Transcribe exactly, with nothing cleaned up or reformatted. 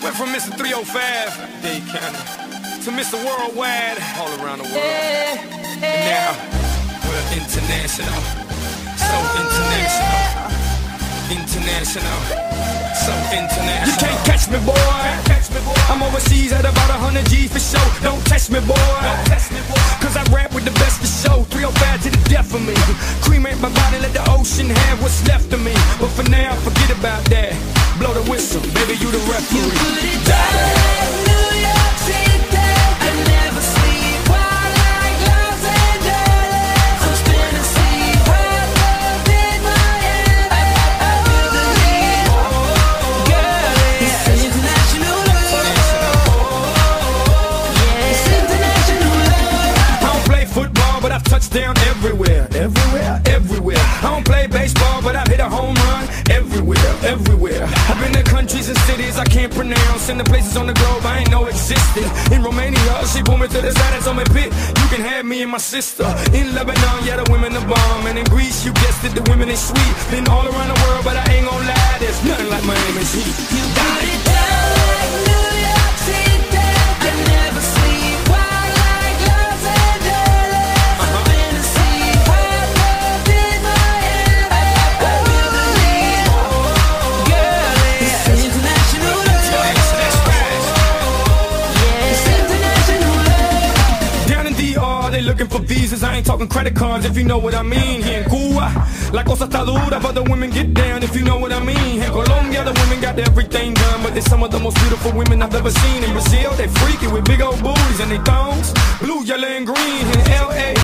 Went from Mister three oh five, Dade County, to Mister Worldwide, all around the world. And now, we're international, so international, international, so international. You can't catch me, boy. I'm overseas at about a hundred G for show. Don't test me, boy. Cause I rap with the best for show. three oh five to the death of me. Cremate my body, let the ocean have what's left of me. But for now, forget about that. Blow the whistle, baby, you the referee. You put it down, New York City. I never sleep while like Los Angeles. I'm spinning sea, hot love in Miami. I, I, I feel the heat, girl. It's international love. Yeah, it's international love. I don't play football, but I've touched down everywhere, everywhere, everywhere. I don't play baseball, but I've hit a home run everywhere, everywhere. I've been to countries and cities I can't pronounce, and the places on the globe I ain't know existed. In Romania, she pulled me to the side and told me, "Pit, you can have me and my sister." In Lebanon, yeah, the women are bomb, and in Greece, you guessed it, the women is sweet. Been all around the world, but I ain't gon' lie, there's nothing like Miami's heat. You put it down like New York City. I never sleep while like Los Angeles. I'm spinning sea, hot love in Miami. I, I, I feel the heat, girl. It's international love. Yeah, it's international love. Down in D R, they looking for visas. I ain't talking credit cards, if you know what I mean. Here in Cuba, la cosa está dura, but the women get down, if you know what I mean. In Colombia, the women got everything done, but they're some of the most beautiful women I've ever seen. In Brazil, they freaky with big old booties and they thongs, blue, yellow, and green. In L A